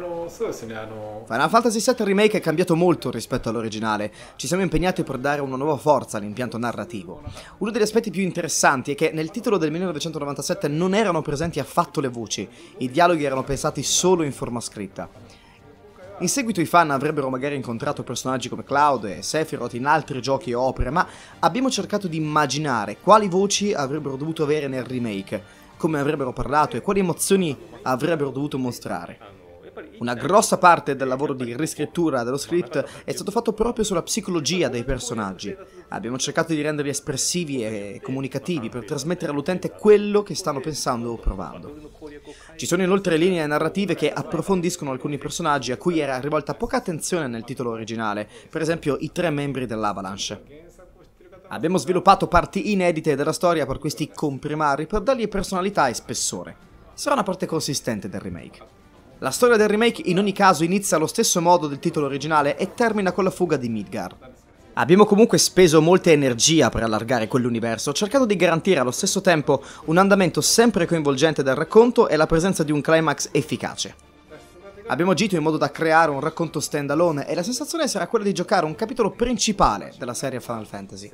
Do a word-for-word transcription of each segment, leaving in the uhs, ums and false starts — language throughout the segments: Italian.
Final Fantasy sette Remake è cambiato molto rispetto all'originale. Ci siamo impegnati per dare una nuova forza all'impianto narrativo. Uno degli aspetti più interessanti è che nel titolo del millenovecentonovantasette non erano presenti affatto le voci, i dialoghi erano pensati solo in forma scritta. In seguito i fan avrebbero magari incontrato personaggi come Cloud e Sephiroth in altri giochi o opere, ma abbiamo cercato di immaginare quali voci avrebbero dovuto avere nel remake, come avrebbero parlato e quali emozioni avrebbero dovuto mostrare. Una grossa parte del lavoro di riscrittura dello script è stato fatto proprio sulla psicologia dei personaggi. Abbiamo cercato di renderli espressivi e comunicativi per trasmettere all'utente quello che stanno pensando o provando. Ci sono inoltre linee narrative che approfondiscono alcuni personaggi a cui era rivolta poca attenzione nel titolo originale, per esempio i tre membri dell'Avalanche. Abbiamo sviluppato parti inedite della storia per questi comprimari per dargli personalità e spessore. Sarà una parte consistente del remake. La storia del remake in ogni caso inizia allo stesso modo del titolo originale e termina con la fuga di Midgar. Abbiamo comunque speso molta energia per allargare quell'universo, cercando di garantire allo stesso tempo un andamento sempre coinvolgente del racconto e la presenza di un climax efficace. Abbiamo agito in modo da creare un racconto standalone e la sensazione sarà quella di giocare un capitolo principale della serie Final Fantasy.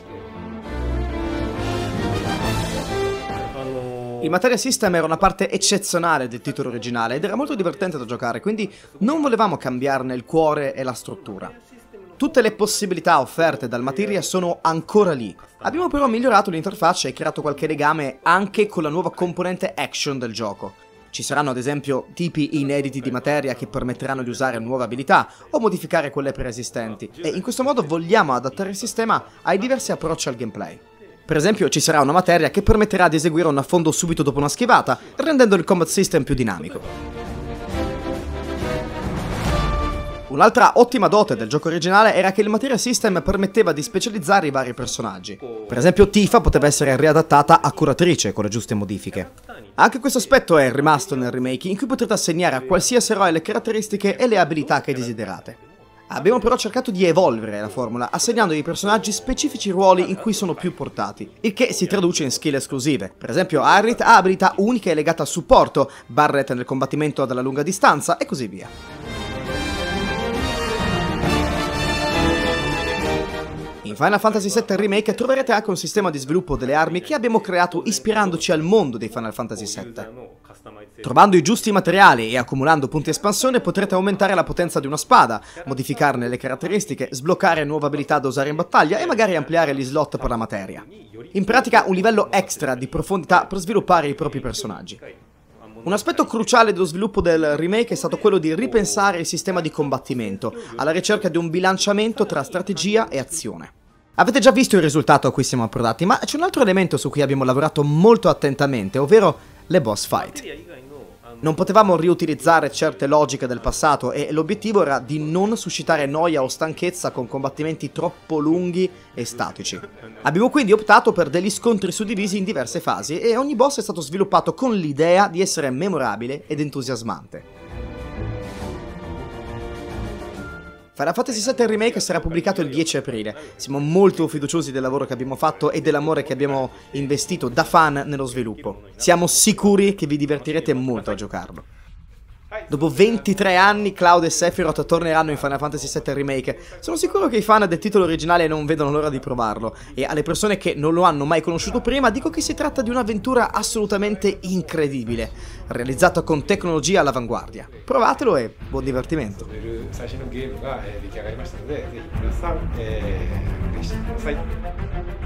Il Materia System era una parte eccezionale del titolo originale ed era molto divertente da giocare, quindi non volevamo cambiarne il cuore e la struttura. Tutte le possibilità offerte dal Materia sono ancora lì. Abbiamo però migliorato l'interfaccia e creato qualche legame anche con la nuova componente action del gioco. Ci saranno ad esempio tipi inediti di materia che permetteranno di usare nuove abilità o modificare quelle preesistenti, e in questo modo vogliamo adattare il sistema ai diversi approcci al gameplay. Per esempio ci sarà una materia che permetterà di eseguire un affondo subito dopo una schivata, rendendo il combat system più dinamico. Un'altra ottima dote del gioco originale era che il Materia System permetteva di specializzare i vari personaggi. Per esempio Tifa poteva essere riadattata a curatrice con le giuste modifiche. Anche questo aspetto è rimasto nel remake, in cui potrete assegnare a qualsiasi eroe le caratteristiche e le abilità che desiderate. Abbiamo però cercato di evolvere la formula, assegnando ai personaggi specifici ruoli in cui sono più portati, il che si traduce in skill esclusive. Per esempio Aerith ha abilità uniche e legate al supporto, Barret nel combattimento dalla lunga distanza e così via. In Final Fantasy sette Remake troverete anche un sistema di sviluppo delle armi che abbiamo creato ispirandoci al mondo di Final Fantasy sette. Trovando i giusti materiali e accumulando punti espansione potrete aumentare la potenza di una spada, modificarne le caratteristiche, sbloccare nuove abilità da usare in battaglia e magari ampliare gli slot per la materia. In pratica un livello extra di profondità per sviluppare i propri personaggi. Un aspetto cruciale dello sviluppo del remake è stato quello di ripensare il sistema di combattimento, alla ricerca di un bilanciamento tra strategia e azione. Avete già visto il risultato a cui siamo approdati, ma c'è un altro elemento su cui abbiamo lavorato molto attentamente, ovvero le boss fight. Non potevamo riutilizzare certe logiche del passato e l'obiettivo era di non suscitare noia o stanchezza con combattimenti troppo lunghi e statici. Abbiamo quindi optato per degli scontri suddivisi in diverse fasi e ogni boss è stato sviluppato con l'idea di essere memorabile ed entusiasmante. Final Fantasy sette Remake sarà pubblicato il dieci aprile. Siamo molto fiduciosi del lavoro che abbiamo fatto e dell'amore che abbiamo investito da fan nello sviluppo. Siamo sicuri che vi divertirete molto a giocarlo. Dopo ventitré anni Cloud e Sephiroth torneranno in Final Fantasy sette Remake. Sono sicuro che i fan del titolo originale non vedono l'ora di provarlo, e alle persone che non lo hanno mai conosciuto prima dico che si tratta di un'avventura assolutamente incredibile, realizzata con tecnologia all'avanguardia. Provatelo e buon divertimento.